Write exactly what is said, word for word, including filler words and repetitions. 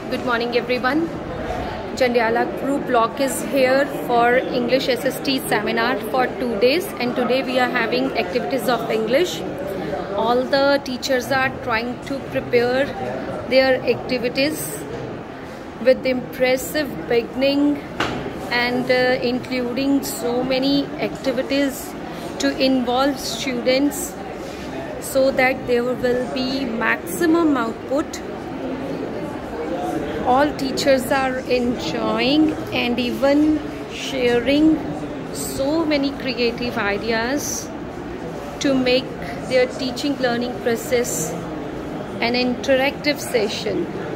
Good morning everyone. Jandiala group block is here for English S S T seminar for two days and today we are having activities of English. All the teachers are trying to prepare their activities with impressive beginning and uh, including so many activities to involve students so that there will be maximum output. All teachers are enjoying and even sharing so many creative ideas to make their teaching learning process an interactive session.